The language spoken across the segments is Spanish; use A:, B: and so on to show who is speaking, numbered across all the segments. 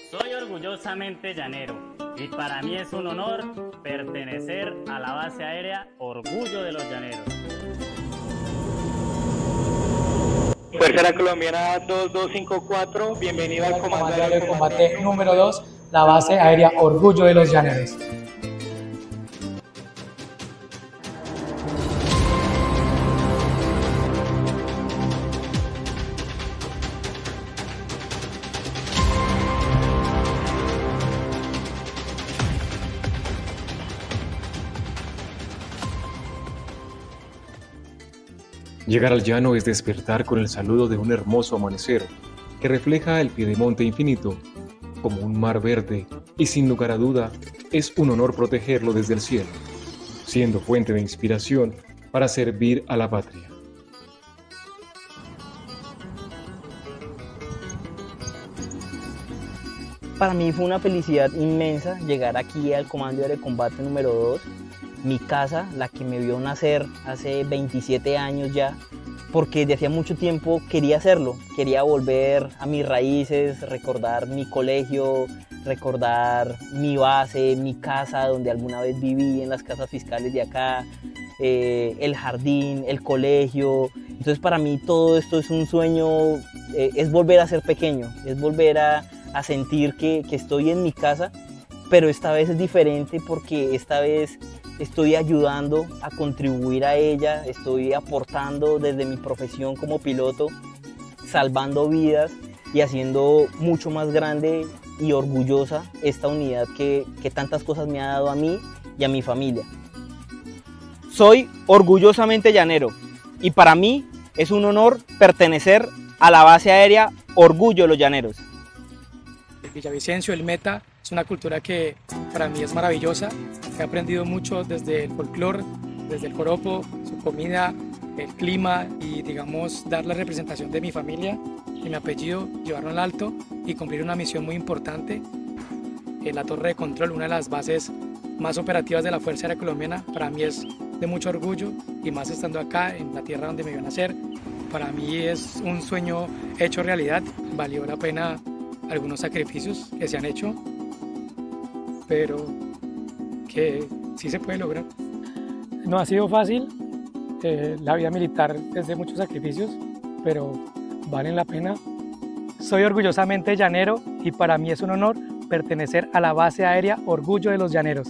A: Soy orgullosamente llanero y para mí es un honor pertenecer a la base aérea Orgullo de los Llaneros.
B: Fuerza Aérea Colombiana 2254, bienvenido al Comando
C: Aéreo de Combate número 2, la base aérea Orgullo de los Llaneros.
D: Llegar al llano es despertar con el saludo de un hermoso amanecer que refleja el piedemonte infinito como un mar verde y sin lugar a duda es un honor protegerlo desde el cielo, siendo fuente de inspiración para servir a la patria.
E: Para mí fue una felicidad inmensa llegar aquí al Comando Aéreo de Combate número 2, mi casa, la que me vio nacer hace 27 años ya, porque desde hacía mucho tiempo quería hacerlo, quería volver a mis raíces, recordar mi colegio, recordar mi base, mi casa donde alguna vez viví, en las casas fiscales de acá, el jardín, el colegio. Entonces para mí todo esto es un sueño, es volver a ser pequeño, es volver a sentir que estoy en mi casa, pero esta vez es diferente porque esta vez estoy ayudando a contribuir a ella, estoy aportando desde mi profesión como piloto, salvando vidas y haciendo mucho más grande y orgullosa esta unidad que tantas cosas me ha dado a mí y a mi familia.
F: Soy orgullosamente llanero y para mí es un honor pertenecer a la base aérea Orgullo de los Llaneros.
C: Villavicencio, el Meta, es una cultura que para mí es maravillosa. He aprendido mucho desde el folclore, desde el joropo, su comida, el clima y digamos dar la representación de mi familia y mi apellido, llevarlo al alto y cumplir una misión muy importante. La torre de control, una de las bases más operativas de la Fuerza Aérea Colombiana, para mí es de mucho orgullo y más estando acá en la tierra donde me vio nacer. Para mí es un sueño hecho realidad, valió la pena algunos sacrificios que se han hecho, pero que sí se puede lograr.
G: No ha sido fácil, la vida militar es de muchos sacrificios, pero valen la pena. Soy orgullosamente llanero y para mí es un honor pertenecer a la base aérea Orgullo de los Llaneros.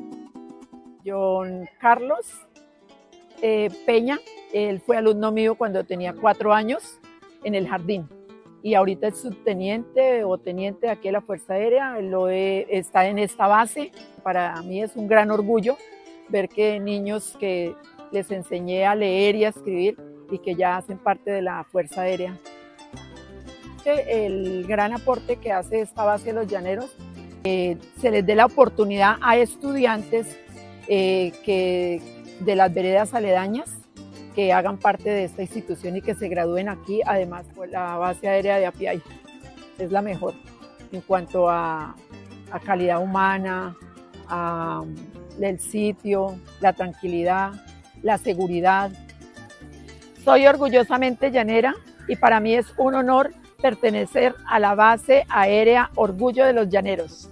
H: John Carlos Peña, él fue alumno mío cuando tenía 4 años en el jardín. Y ahorita es subteniente o teniente aquí de la Fuerza Aérea, está en esta base. Para mí es un gran orgullo ver que niños que les enseñé a leer y a escribir y que ya hacen parte de la Fuerza Aérea. El gran aporte que hace esta base de los Llaneros, se les dé la oportunidad a estudiantes de las veredas aledañas que hagan parte de esta institución y que se gradúen aquí. Además, pues, la base aérea de Apiay es la mejor en cuanto a calidad humana, el sitio, la tranquilidad, la seguridad. Soy orgullosamente llanera y para mí es un honor pertenecer a la base aérea Orgullo de los Llaneros.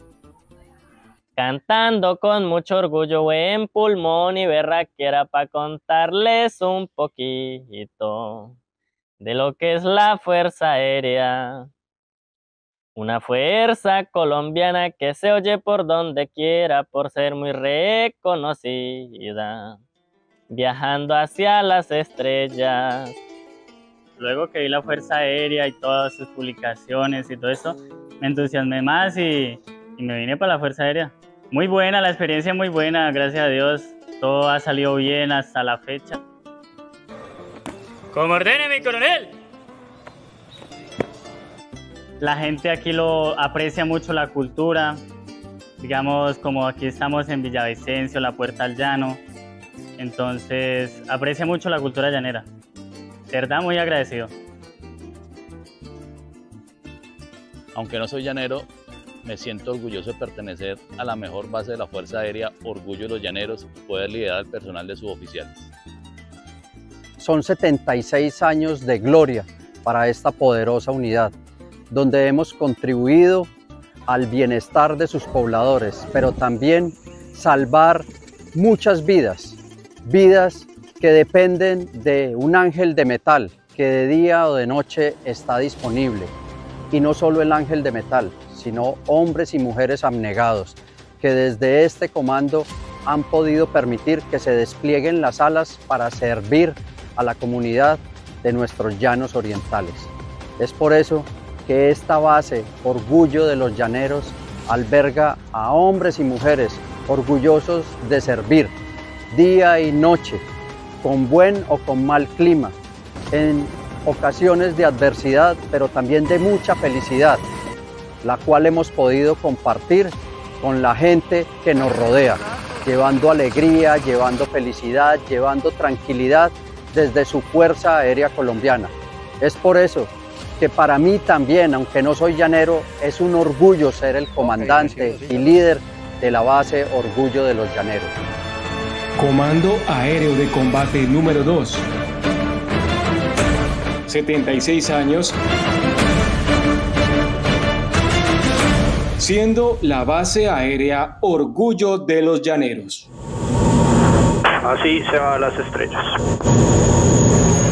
A: Cantando con mucho orgullo, buen pulmón y berraquera para contarles un poquito de lo que es la Fuerza Aérea. Una fuerza colombiana que se oye por donde quiera por ser muy reconocida, viajando hacia las estrellas. Luego que vi la Fuerza Aérea y todas sus publicaciones y todo esto, me entusiasmé más y me vine para la Fuerza Aérea. Muy buena, la experiencia muy buena, gracias a Dios. Todo ha salido bien hasta la fecha. ¡Como ordene mi coronel! La gente aquí lo aprecia mucho la cultura. Digamos, como aquí estamos en Villavicencio, la Puerta al Llano. Entonces, aprecia mucho la cultura llanera. De verdad, muy agradecido.
I: Aunque no soy llanero, me siento orgulloso de pertenecer a la mejor base de la Fuerza Aérea Orgullo de los Llaneros y poder liderar al personal de suboficiales.
J: Son 76 años de gloria para esta poderosa unidad, donde hemos contribuido al bienestar de sus pobladores, pero también salvar muchas vidas, vidas que dependen de un ángel de metal que de día o de noche está disponible. Y no solo el ángel de metal, sino hombres y mujeres abnegados que desde este comando han podido permitir que se desplieguen las alas para servir a la comunidad de nuestros llanos orientales. Es por eso que esta base, Orgullo de los Llaneros, alberga a hombres y mujeres orgullosos de servir día y noche, con buen o con mal clima, en ocasiones de adversidad, pero también de mucha felicidad, la cual hemos podido compartir con la gente que nos rodea, llevando alegría, llevando felicidad, llevando tranquilidad desde su Fuerza Aérea Colombiana. Es por eso que para mí también, aunque no soy llanero, es un orgullo ser el comandante y líder de la base Orgullo de los Llaneros.
D: Comando Aéreo de Combate número 2. 76 años, siendo la base aérea Orgullo de los Llaneros.
B: Así se van las estrellas.